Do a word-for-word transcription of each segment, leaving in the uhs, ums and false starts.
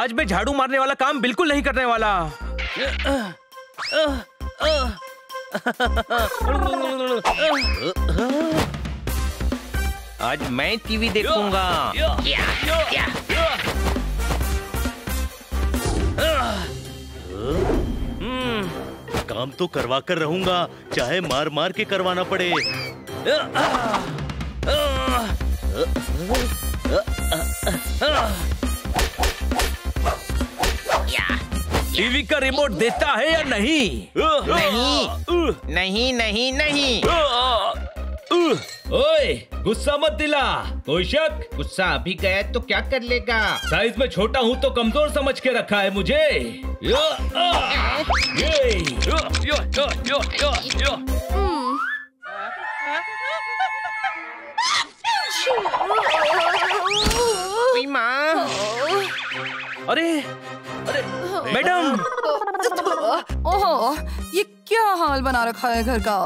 आज मैं झाड़ू मारने वाला काम बिल्कुल नहीं करने वाला। आज मैं टीवी देखूंगा। काम तो करवा कर रहूंगा, चाहे मार मार के करवाना पड़े। टीवी का रिमोट देता है या नहीं? नहीं नहीं नहीं नहीं। ओए, गुस्सा मत दिला। कोई शक? गुस्सा अभी गया तो क्या कर लेगा? साइज में छोटा हूँ तो कमजोर समझ के रखा है मुझे। यो, आ, ये, यो, यो, यो, यो, यो, यो। ओए माँ। अरे अरे मैडम, ओह, ये क्या हाल बना रखा है घर का?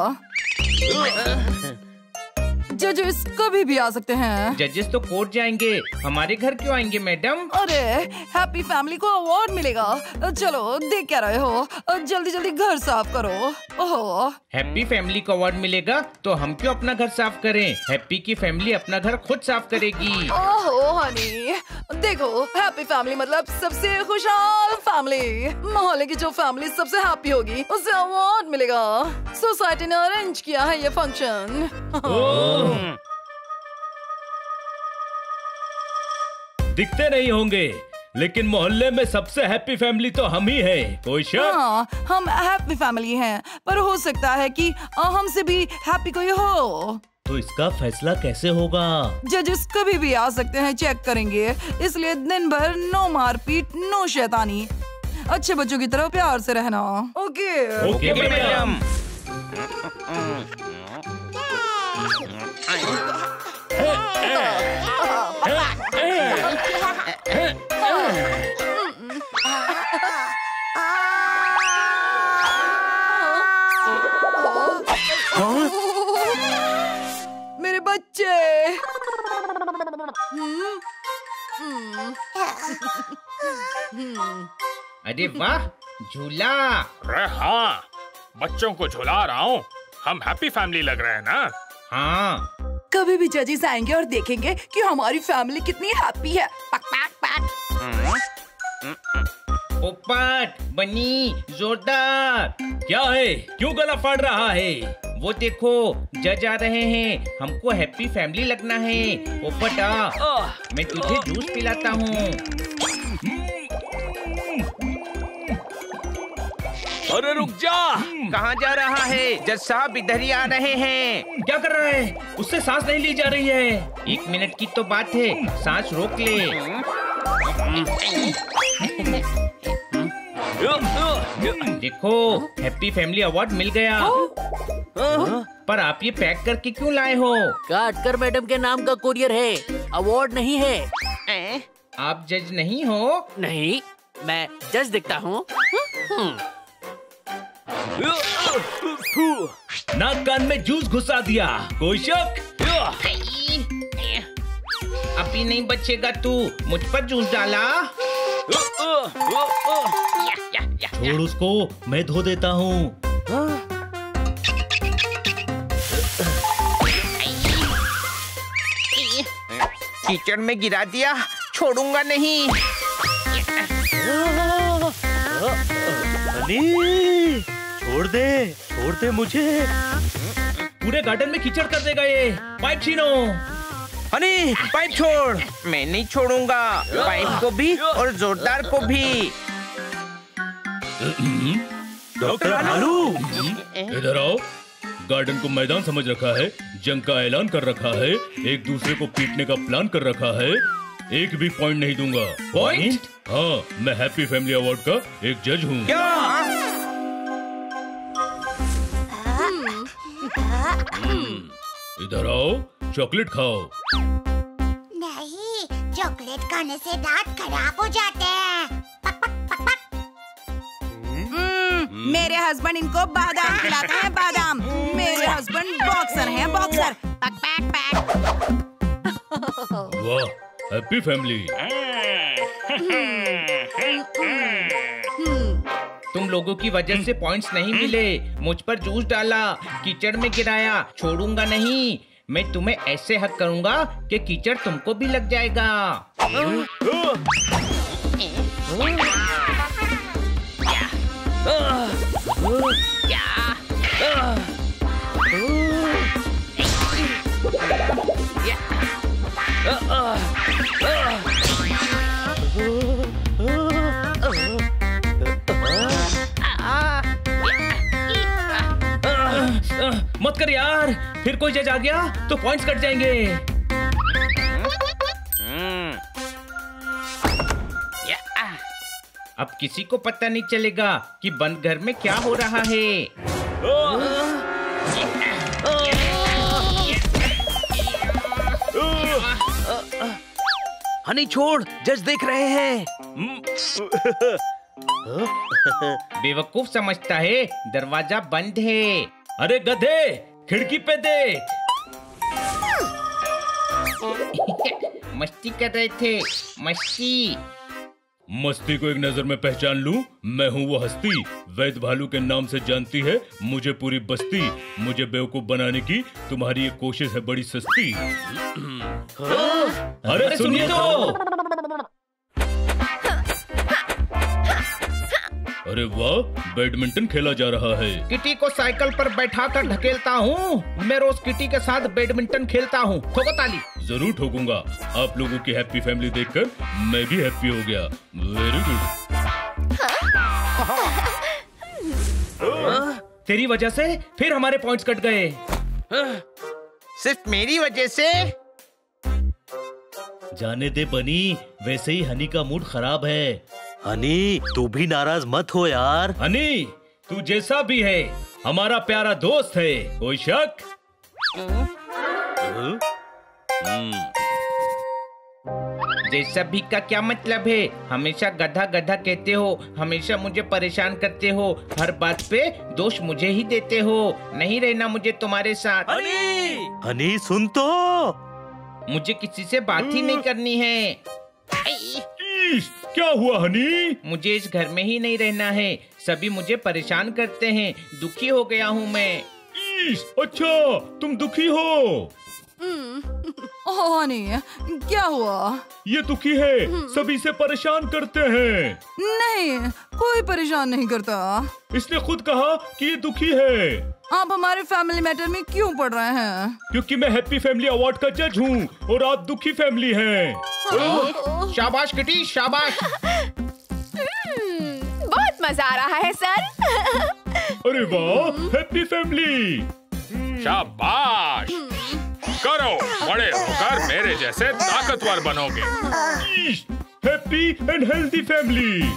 जजेस कभी भी आ सकते हैं। जजेस तो कोर्ट जाएंगे, हमारे घर क्यों आएंगे मैडम? अरे हैप्पी फैमिली को अवार्ड मिलेगा। चलो देख क्या रहे हो, जल्दी जल्दी घर साफ करो। ओहो, हैप्पी फैमिली को अवार्ड मिलेगा तो हम क्यों अपना घर साफ करें? हैप्पी की फैमिली अपना घर खुद साफ करेगी। ओहो हनी, देखो हैप्पी फैमिली मतलब सबसे खुशहाल फैमिली। मोहल्ले की जो फैमिली सबसे हैप्पी होगी उसे अवार्ड मिलेगा। सोसाइटी ने अरेंज किया है ये फंक्शन। दिखते नहीं होंगे लेकिन मोहल्ले में सबसे हैप्पी फैमिली तो हम ही हैं। कोई शक? हाँ, हम हैप्पी फैमिली हैं, पर हो सकता है कि हमसे भी हैप्पी कोई हो। तो इसका फैसला कैसे होगा? जजेस कभी भी आ सकते हैं, चेक करेंगे। इसलिए दिन भर नो मारपीट, नो शैतानी, अच्छे बच्चों की तरह प्यार से रहना। Okay okay madam. मेरे बच्चे। अरे वाह, झूला। अरे हाँ, बच्चों को झुला रहा हूँ। हम हैप्पी फैमिली लग रहे हैं ना? हाँ। कभी भी जजेस आएंगे और देखेंगे कि हमारी फैमिली कितनी हैप्पी है। पक पक पक। पोपट, बनी, जोरदार। क्या है? क्यों गला फाड़ रहा है? वो देखो, जज आ रहे हैं, हमको हैप्पी फैमिली लगना है। पोपट आ, मैं तुझे जूस पिलाता हूँ। अरे रुक जा। कहाँ जा रहा है? जज साहब इधर ही आ रहे हैं। क्या कर रहे हैं? उससे सांस नहीं ली जा रही है। एक मिनट की तो बात है, सांस रोक ले। देखो, हैप्पी फैमिली अवार्ड मिल गया। पर आप ये पैक करके क्यों लाए हो? काटकर मैडम के नाम का कुरियर है, अवार्ड नहीं है। आप जज नहीं हो? नहीं, मैं जज दिखता हूँ। नाक कान में जूस घुसा दिया। कोई शक? अभी नहीं बचेगा तू, मुझ पर जूस डाला। छोड़ उसको, मैं धो देता हूँ। कीचड़ में गिरा दिया, छोड़ूंगा नहीं। हनी, छोड़ दे, छोड़ दे मुझे। पूरे गार्डन में कीचड़ कर देगा ये। पाइप छीनो। हनी, पाइप छोड़। मैं नहीं छोड़ूंगा, पाइप को भी और जोरदार को भी। डॉक्टर आलू, इधर आओ। गार्डन को मैदान समझ रखा है, जंग का ऐलान कर रखा है, एक दूसरे को पीटने का प्लान कर रखा है। एक भी पॉइंट नहीं दूंगा। पॉइंट? हाँ, मैं हैप्पी फैमिली अवार्ड का एक जज हूँ। क्या? इधर आओ, चॉकलेट खाओ। नहीं, चॉकलेट खाने से दांत खराब हो जाते हैं। पक पक पक पक। मेरे हस्बैंड इनको बादाम खिलाते हैं, बादाम। मेरे हस्बैंड बॉक्सर हैं, बॉक्सर। पक पक पक। वाह, हैप्पी फैमिली। तुम लोगों की वजह से पॉइंट्स नहीं मिले। मुझ पर जूस डाला, कीचड़ में गिराया, छोड़ूंगा नहीं। मैं तुम्हें ऐसे हक करूंगा कि कीचड़ तुमको भी लग जाएगा। मत कर यार, फिर कोई जज आ गया तो पॉइंट्स कट जाएंगे। अब किसी को पता नहीं चलेगा कि बंद घर में क्या हो रहा है। हनी छोड़, जज देख रहे हैं। बेवकूफ समझता है दरवाजा बंद है। अरे गधे, खिड़की पे देख। मस्ती कर रहे थे, मस्ती। मस्ती को एक नजर में पहचान लूं, मैं हूँ वो हस्ती। वैद भालू के नाम से जानती है मुझे पूरी बस्ती। मुझे बेवकूफ बनाने की तुम्हारी ये कोशिश है बड़ी सस्ती। अरे सुनिए तो। अरे वाह, बैडमिंटन खेला जा रहा है। किटी को साइकिल पर बैठा कर ढकेलता हूँ। मैं रोज किटी के साथ बैडमिंटन खेलता हूँ। ठोको ताली। जरूर ठोकूंगा। आप लोगों की हैप्पी फैमिली देखकर मैं भी हैप्पी हो गया। Very good. तेरी वजह से फिर हमारे पॉइंट्स कट गए। सिर्फ मेरी वजह से? जाने दे बनी, वैसे ही हनी का मूड खराब है। हनी, तू भी नाराज मत हो यार। हनी, तू जैसा भी है हमारा प्यारा दोस्त है, कोई शक? जैसा भी का क्या मतलब है? हमेशा गधा गधा कहते हो, हमेशा मुझे परेशान करते हो, हर बात पे दोष मुझे ही देते हो। नहीं रहना मुझे तुम्हारे साथ। हनी, हनी सुन तो। मुझे किसी से बात ही नहीं करनी है। क्या हुआ हनी? मुझे इस घर में ही नहीं रहना है। सभी मुझे परेशान करते हैं। दुखी हो गया हूँ मैं। अच्छा, तुम दुखी हो? ओह हनी, क्या हुआ? ये दुखी है, सभी से परेशान करते हैं। नहीं, कोई परेशान नहीं करता। इसने खुद कहा कि ये दुखी है। आप हमारे फैमिली मैटर में क्यों पड़ रहे हैं? क्योंकि मैं हैप्पी फैमिली अवार्ड का जज हूँ और आप दुखी फैमिली हैं। शाबाश किटी, शाबाश। बहुत मजा आ रहा है सर। अरे वाह, हैप्पी फैमिली। शाबाश, करो, बड़े होकर मेरे जैसे ताकतवर बनोगे। Happy and healthy family.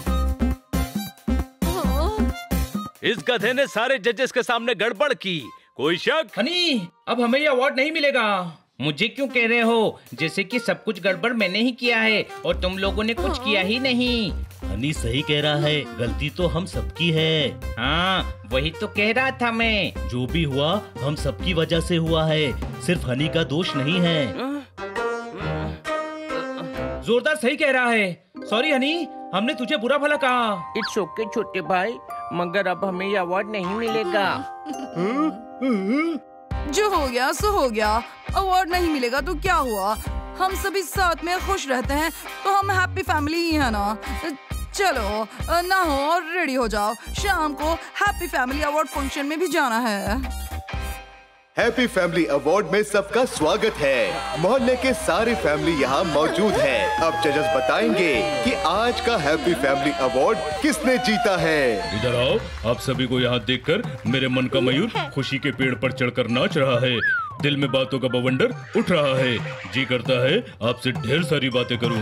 इस गधे ने सारे जजेस के सामने गड़बड़ की, कोई शक? हनी, अब हमें ये अवार्ड नहीं मिलेगा। मुझे क्यों कह रहे हो? जैसे कि सब कुछ गड़बड़ मैंने ही किया है और तुम लोगों ने कुछ किया ही नहीं। हनी सही कह रहा है, गलती तो हम सबकी है। हाँ, वही तो कह रहा था मैं। जो भी हुआ हम सबकी वजह से हुआ है, सिर्फ हनी का दोष नहीं है। जोरदार सही कह रहा है। सॉरी हनी, हमने तुझे बुरा भला कहा। इट्स ओके छोटे भाई, मगर अब हमें ये अवार्ड नहीं मिलेगा। जो हो गया सो हो गया। अवार्ड नहीं मिलेगा तो क्या हुआ? हम सभी साथ में खुश रहते हैं तो हम हैप्पी फैमिली ही है ना। चलो ना हो और रेडी हो जाओ, शाम को हैप्पी फैमिली अवार्ड फंक्शन में भी जाना है। हैप्पी फैमिली अवार्ड में सबका स्वागत है। मोहल्ले के सारे फैमिली यहाँ मौजूद है। अब जजेस बताएंगे कि आज का हैप्पी फैमिली अवार्ड किसने जीता है। इधर आओ, आप सभी को यहाँ देखकर मेरे मन का मयूर खुशी के पेड़ पर चढ़कर नाच रहा है। दिल में बातों का बवंडर उठ रहा है। जी करता है आपसे ढेर सारी बातें करूँ।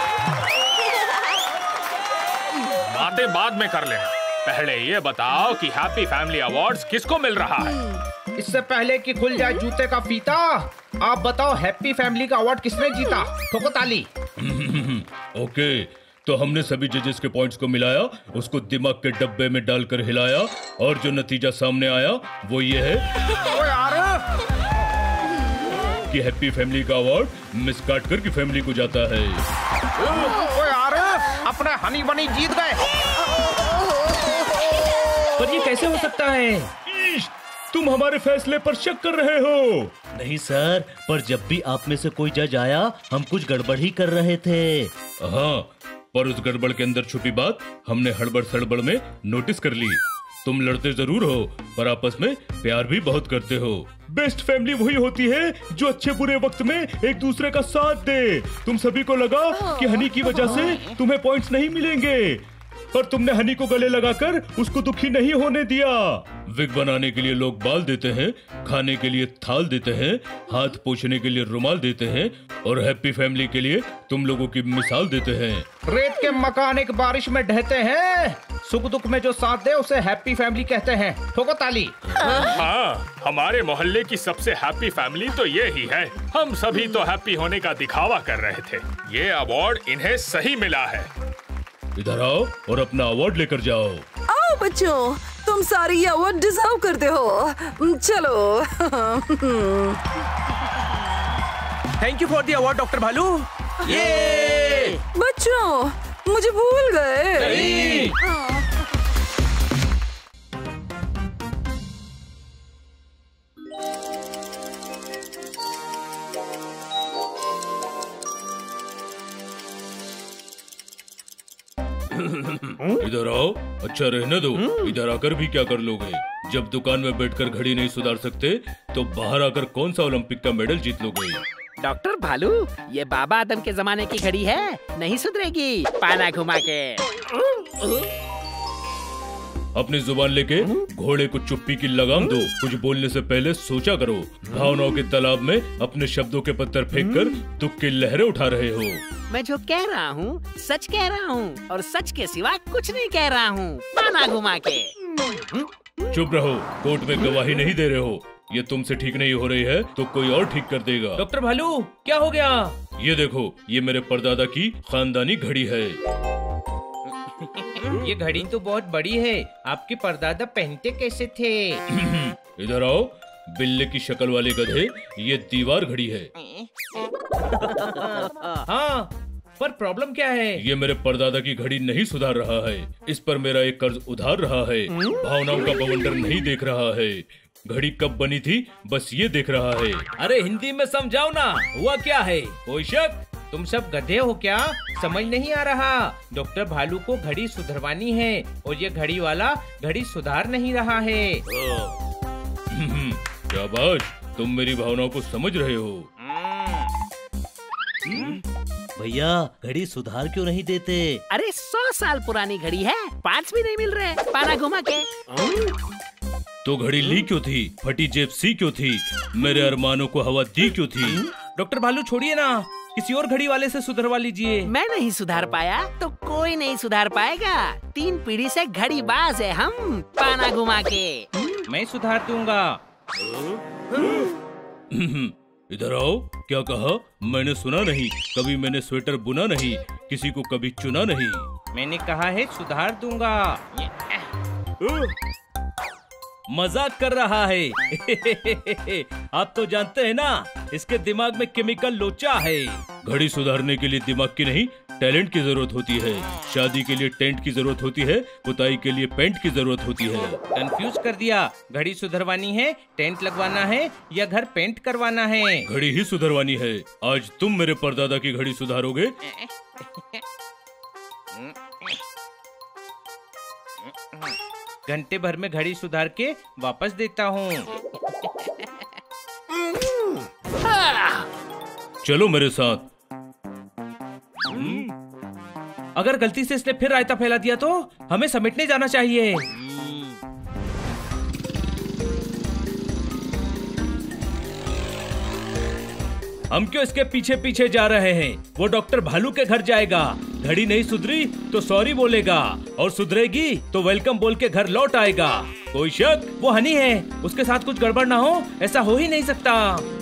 बातें बाद में कर लेना, पहले ये बताओ कि हैप्पी फैमिली अवार्ड्स किसको मिल रहा है? इससे पहले कि खुल जाए जूते का फीता, आप बताओ हैप्पी फैमिली का अवार्ड किसने जीता? ठोको ताली। ओके, तो हमने सभी जजेस के पॉइंट्स को मिलाया, उसको दिमाग के डब्बे में डालकर हिलाया और जो नतीजा सामने आया वो ये है कि हैप्पी फैमिली का अवार्ड मिस काटकर की फैमिली को जाता है। ओ यार, अपना हनी बनी जीत गए। पर ये कैसे हो सकता है? तुम हमारे फैसले पर शक कर रहे हो। नहीं सर, पर जब भी आप में से कोई जज आया हम कुछ गड़बड़ ही कर रहे थे। हाँ, पर उस गड़बड़ के अंदर छुपी बात हमने हड़बड़ सड़बड़ में नोटिस कर ली। तुम लड़ते जरूर हो पर आपस में प्यार भी बहुत करते हो। बेस्ट फैमिली वही होती है जो अच्छे बुरे वक्त में एक दूसरे का साथ दे। तुम सभी को लगा कि हनी की वजह से तुम्हें पॉइंट्स नहीं मिलेंगे, पर तुमने हनी को गले लगाकर उसको दुखी नहीं होने दिया। विग बनाने के लिए लोग बाल देते हैं, खाने के लिए थाल देते हैं, हाथ पोंछने के लिए रुमाल देते हैं, और हैप्पी फैमिली के लिए तुम लोगों की मिसाल देते हैं। रेत के मकान एक बारिश में ढहते हैं, सुख दुख में जो साथ दे उसे हैप्पी फैमिली कहते हैं। ठोको ताली। हाँ, हमारे मोहल्ले की सबसे हैप्पी फैमिली तो ये ही है। हम सभी तो हैप्पी होने का दिखावा कर रहे थे। ये अवार्ड इन्हें सही मिला है। इधर आओ और अपना अवार्ड लेकर जाओ। आओ बच्चों, तुम सारे ये अवार्ड डिजर्व करते हो। चलो। Thank you for the award doctor भालू। ये बच्चों, मुझे भूल गए। इधर आओ, अच्छा रहने दो। इधर आकर भी क्या कर लोगे? जब दुकान में बैठकर घड़ी नहीं सुधार सकते तो बाहर आकर कौन सा ओलंपिक का मेडल जीत लोगे? डॉक्टर भालू, ये बाबा आदम के जमाने की घड़ी है, नहीं सुधरेगी। पाना घुमा के। अपनी जुबान लेके घोड़े को चुप्पी की लगाम दो। कुछ बोलने से पहले सोचा करो। भावनाओं के तालाब में अपने शब्दों के पत्थर फेंककर दुख की लहरें उठा रहे हो। मैं जो कह रहा हूँ सच कह रहा हूँ, और सच के सिवा कुछ नहीं कह रहा हूँ। पाना घुमा के। चुप रहो, कोर्ट में गवाही नहीं दे रहे हो। ये तुमसे ठीक नहीं हो रही है तो कोई और ठीक कर देगा। डॉक्टर भालू, क्या हो गया? ये देखो, ये मेरे परदादा की खानदानी घड़ी है। ये घड़ी तो बहुत बड़ी है, आपके परदादा पहनते कैसे थे? इधर आओ, बिल्ले की शक्ल वाले गधे, ये दीवार घड़ी है। हाँ, पर प्रॉब्लम क्या है? ये मेरे परदादा की घड़ी नहीं सुधार रहा है। इस पर मेरा एक कर्ज उधार रहा है। भावनाओं का बवंडर नहीं देख रहा है। घड़ी कब बनी थी बस ये देख रहा है। अरे हिंदी में समझाओ ना, हुआ क्या है? कोई शक? तुम सब गधे हो क्या? समझ नहीं आ रहा। डॉक्टर भालू को घड़ी सुधरवानी है और ये घड़ी वाला घड़ी सुधार नहीं रहा है। शाबाश, तुम मेरी भावनाओं को समझ रहे हो। भैया, घड़ी सुधार क्यों नहीं देते? अरे सौ साल पुरानी घड़ी है, पाँच भी नहीं मिल रहे। पाना घुमा के। तो घड़ी ली क्यों थी? फटी जेब सी क्यों थी? मेरे अरमानों को हवा दी क्यों थी? डॉक्टर भालू छोड़िए ना, किसी और घड़ी वाले से सुधरवा लीजिए। मैं नहीं सुधार पाया तो कोई नहीं सुधार पाएगा। तीन पीढ़ी से घड़ी बाज है हम। पाना घुमा के। मैं सुधार दूंगा। इधर आओ। क्या कहा? मैंने सुना नहीं। कभी मैंने स्वेटर बुना नहीं, किसी को कभी चुना नहीं। मैंने कहा है सुधार दूंगा। मजाक कर रहा है। आप तो जानते हैं ना, इसके दिमाग में केमिकल लोचा है। घड़ी सुधारने के लिए दिमाग की नहीं, टैलेंट की जरूरत होती है। शादी के लिए टेंट की जरूरत होती है, पुताई के लिए पेंट की जरूरत होती है। कंफ्यूज कर दिया। घड़ी सुधरवानी है, टेंट लगवाना है या घर पेंट करवाना है? घड़ी ही सुधरवानी है। आज तुम मेरे परदादा की घड़ी सुधारोगे। घंटे भर में घड़ी सुधार के वापस देता हूँ। चलो मेरे साथ। अगर गलती से इसने फिर रायता फैला दिया तो हमें समेटने जाना चाहिए। हम क्यों इसके पीछे पीछे जा रहे हैं? वो डॉक्टर भालू के घर जाएगा। घड़ी नहीं सुधरी तो सॉरी बोलेगा, और सुधरेगी तो वेलकम बोल के घर लौट आएगा। कोई शक? वो हनी है, उसके साथ कुछ गड़बड़ ना हो, ऐसा हो ही नहीं सकता।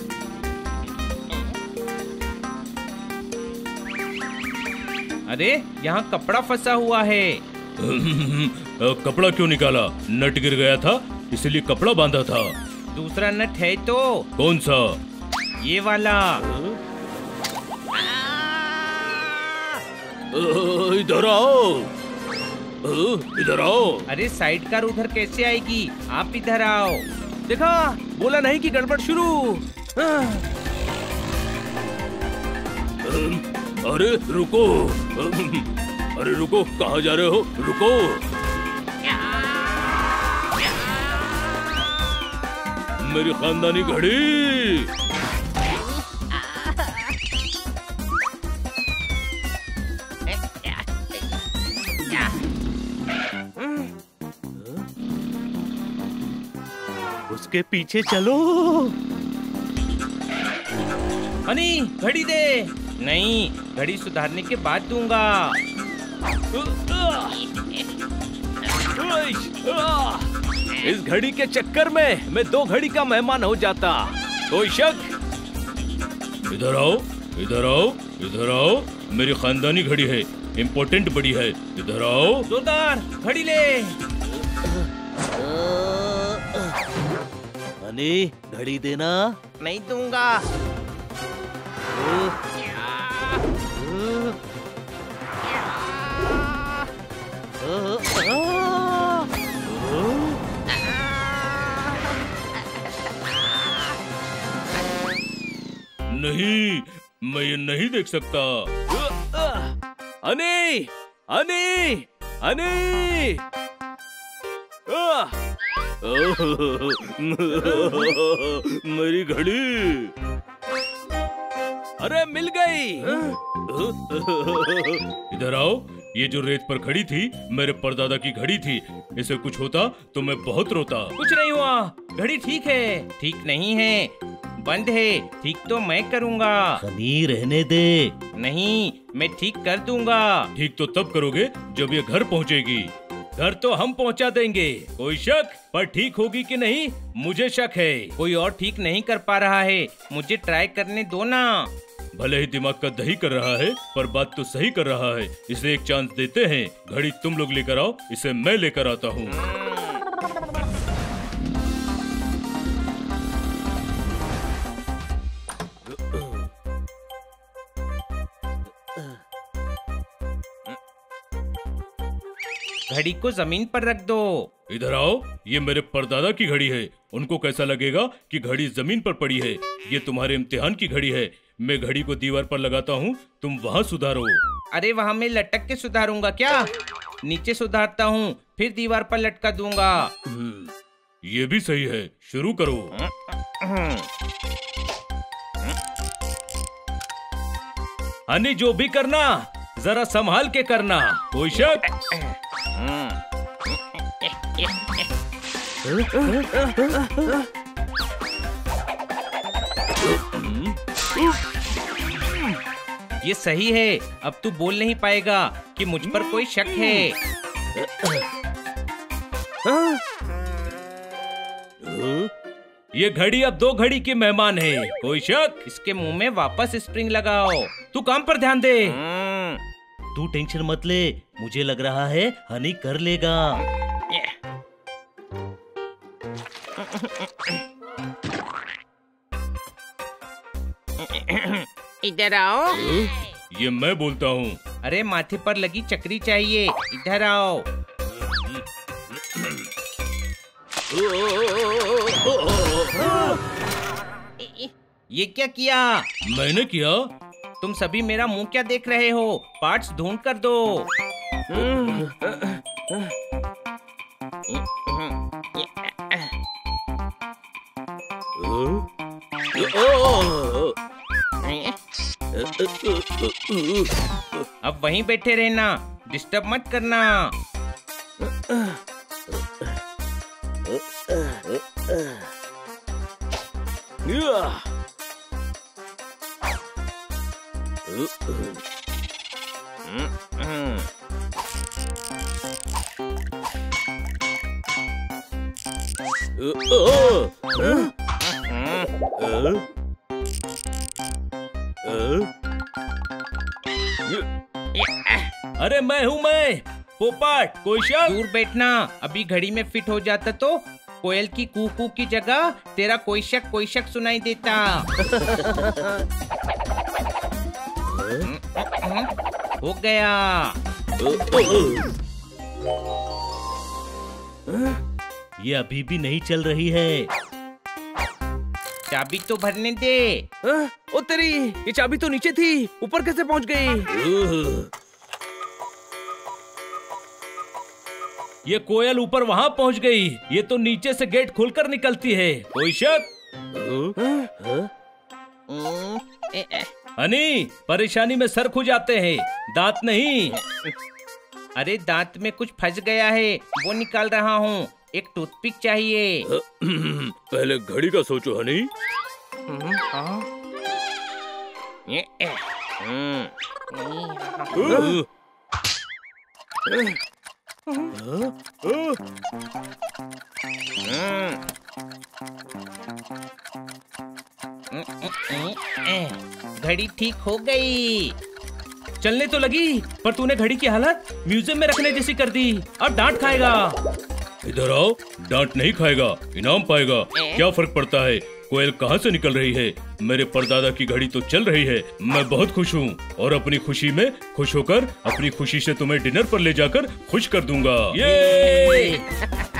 अरे यहाँ कपड़ा फंसा हुआ है। कपड़ा क्यों निकाला? नट गिर गया था इसलिए कपड़ा बांधा था। दूसरा नट है तो? कौन सा? ये वाला। इधर आओ, इधर आओ। अरे साइड कार उधर कैसे आएगी? आप इधर आओ। देखा, बोला नहीं कि गड़बड़ शुरू। अरे रुको, अरे रुको, कहाँ जा रहे हो? रुको। मेरी खानदानी घड़ी। उसके पीछे चलो। हनी, घड़ी दे। नहीं, घड़ी सुधारने के बाद दूंगा। इस घड़ी के चक्कर में मैं दो घड़ी का मेहमान हो जाता। कोई शक? इधर आओ, इधर आओ, इधर आओ। मेरी खानदानी घड़ी है, इम्पोर्टेंट बड़ी है। इधर आओ। जोरदार घड़ी ले। हनी, घड़ी देना। नहीं दूंगा। नहीं, मैं ये नहीं देख सकता। अनी, अनी, अनी। मेरी घड़ी। अरे मिल गई। इधर आओ। ये जो रेत पर खड़ी थी मेरे परदादा की घड़ी थी। इसे कुछ होता तो मैं बहुत रोता। कुछ नहीं हुआ, घड़ी ठीक है। ठीक नहीं है, बंद है। ठीक तो मैं करूँगा। हनी, रहने दे। नहीं, मैं ठीक कर दूंगा। ठीक तो तब करोगे जब ये घर पहुँचेगी। घर तो हम पहुंचा देंगे, कोई शक? पर ठीक होगी कि नहीं, मुझे शक है। कोई और ठीक नहीं कर पा रहा है, मुझे ट्राई करने दो ना। भले ही दिमाग का दही कर रहा है, पर बात तो सही कर रहा है। इसे एक चांस देते हैं। घड़ी तुम लोग लेकर आओ, इसे मैं लेकर आता हूँ। घड़ी को जमीन पर रख दो। इधर आओ। ये मेरे परदादा की घड़ी है। उनको कैसा लगेगा कि घड़ी जमीन पर पड़ी है? ये तुम्हारे इम्तिहान की घड़ी है। मैं घड़ी को दीवार पर लगाता हूँ, तुम वहाँ सुधारो। अरे वहाँ मैं लटक के सुधारूंगा क्या? नीचे सुधारता हूँ, फिर दीवार पर लटका दूंगा। ये भी सही है, शुरू करो। हनी, जो भी करना जरा संभाल के करना, कोई शक? ये सही है। अब तू बोल नहीं पाएगा कि मुझ पर कोई शक है। ये घड़ी अब दो घड़ी की मेहमान है, कोई शक? इसके मुंह में वापस स्प्रिंग लगाओ। तू काम पर ध्यान दे। तू टेंशन मत ले, मुझे लग रहा है हनी कर लेगा। इधर आओ। ये मैं बोलता हूँ। अरे माथे पर लगी चक्री चाहिए, इधर आओ। ये क्या किया? मैंने किया। तुम सभी मेरा मुंह क्या देख रहे हो? पार्ट्स ढूंढ कर दो। अब वहीं बैठे रहना, डिस्टर्ब मत करना। अरे मैं हूँ मैं, पोपट, कोई शक? दूर बैठना। अभी घड़ी में फिट हो जाता तो कोयल की कू कू की जगह तेरा कोई शक कोई शक सुनाई देता। हो गया। ये अभी भी नहीं चल रही है। चाबी तो भरने दे। ओ तेरी, ये चाबी तो नीचे थी, ऊपर कैसे पहुंच गई? ये कोयल ऊपर वहाँ पहुँच गई। ये तो नीचे से गेट खोलकर निकलती है। कोई शक? हनी, परेशानी में सर खुज जाते हैं, दांत नहीं। अरे दांत में कुछ फंस गया है, वो निकाल रहा हूँ। एक टूथपिक चाहिए। पहले घड़ी का सोचो हनी। घड़ी ठीक हो गई। चलने तो लगी, पर तूने घड़ी की हालत म्यूजियम में रखने जैसी कर दी। अब डांट खाएगा। इधर आओ, डांट नहीं खाएगा, इनाम पाएगा। क्या फर्क पड़ता है कोयल कहाँ से निकल रही है? मेरे परदादा की घड़ी तो चल रही है। मैं बहुत खुश हूँ और अपनी खुशी में खुश होकर अपनी खुशी से तुम्हें डिनर पर ले जाकर खुश कर दूंगा। ये